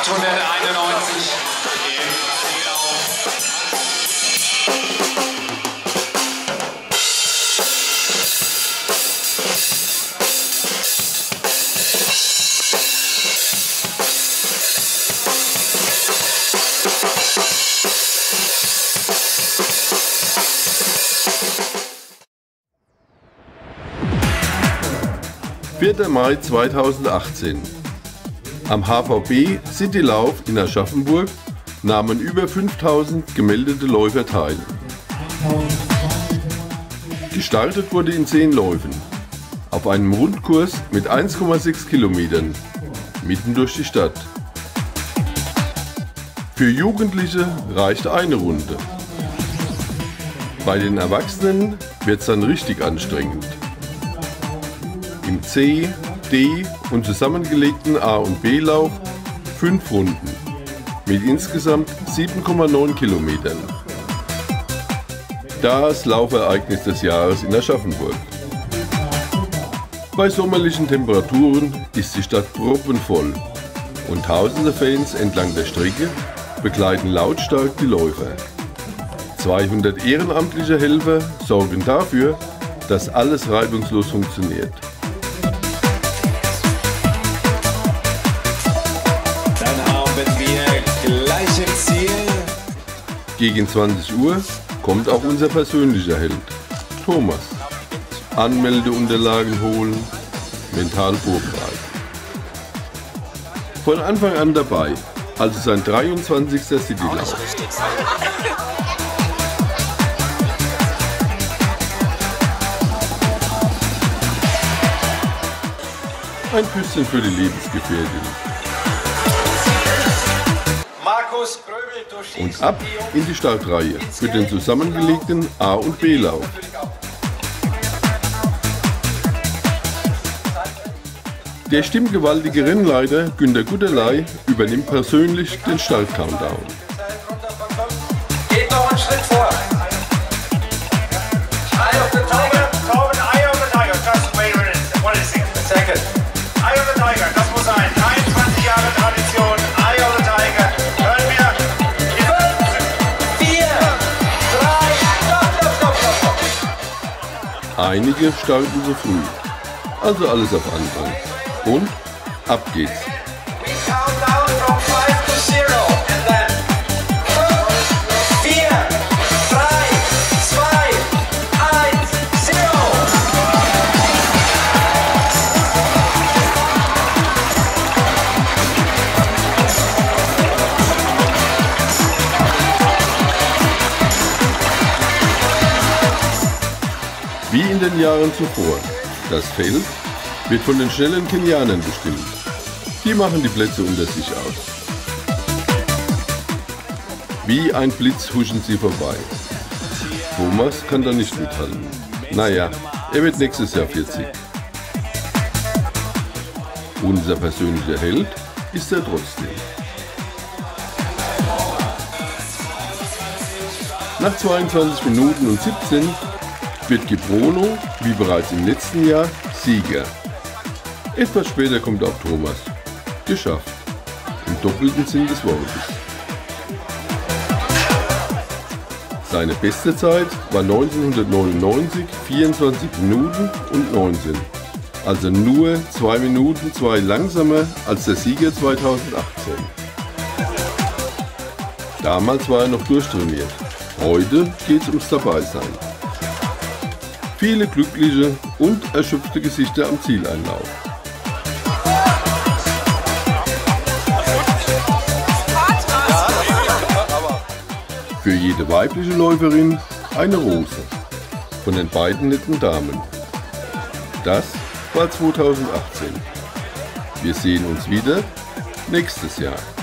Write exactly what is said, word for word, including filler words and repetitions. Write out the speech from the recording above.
achthunderteinundneunzig im Ziellauf. vierter Mai zweitausendachtzehn. Am H V B Citylauf in Aschaffenburg nahmen über fünftausend gemeldete Läufer teil. Gestartet wurde in zehn Läufen, auf einem Rundkurs mit eins Komma sechs Kilometern, mitten durch die Stadt. Für Jugendliche reicht eine Runde. Bei den Erwachsenen wird es dann richtig anstrengend. Im C, D und zusammengelegten A- und B-Lauf fünf Runden mit insgesamt sieben Komma neun Kilometern. Das Laufereignis des Jahres in Aschaffenburg. Bei sommerlichen Temperaturen ist die Stadt proppenvoll und tausende Fans entlang der Strecke begleiten lautstark die Läufer. zweihundert ehrenamtliche Helfer sorgen dafür, dass alles reibungslos funktioniert. Gegen zwanzig Uhr kommt auch unser persönlicher Held, Thomas. Anmeldeunterlagen holen, mental vorbereitet. Von Anfang an dabei, also sein dreiundzwanzigster Citylauf. Ein Küsschen für die Lebensgefährtin. Und ab in die Startreihe für den zusammengelegten A- und B-Lauf. Der stimmgewaltige Rennleiter Günter Gutterlei übernimmt persönlich den Start-Countdown. Geht noch einen Schritt vor. Eye of the Tiger, Torben, Eye of the Tiger. Just wait a minute. What is it? A second. Eye of the Tiger, das muss sein. dreiundzwanzig Jahre Tradition. Eye of the Tiger. Hören wir. vier, drei, stopp, stopp, stopp, stopp, stopp. Einige starten zu früh. Also alles auf Anfang. Und ab geht's. We count down from five to zero. And then vier, drei, zwei, eins, zero. Wie in den Jahren zuvor. Das Feld wird von den schnellen Kenianern bestimmt. Die machen die Plätze unter sich aus. Wie ein Blitz huschen sie vorbei. Thomas kann da nicht mithalten. Naja, er wird nächstes Jahr vierzig. Unser persönlicher Held ist er trotzdem. Nach zweiundzwanzig Minuten und siebzehn wird Kiprono, wie bereits im letzten Jahr, Sieger. Etwas später kommt auch Thomas. Geschafft. Im doppelten Sinn des Wortes. Seine beste Zeit war neunzehnhundertneunundneunzig vierundzwanzig Minuten und neunzehn. Also nur zwei Minuten zwei langsamer als der Sieger zweitausendachtzehn. Damals war er noch durchtrainiert. Heute geht es ums Dabeisein. Viele glückliche und erschöpfte Gesichter am Zieleinlauf. Für jede weibliche Läuferin eine Rose von den beiden netten Damen. Das war zweitausendachtzehn. Wir sehen uns wieder nächstes Jahr.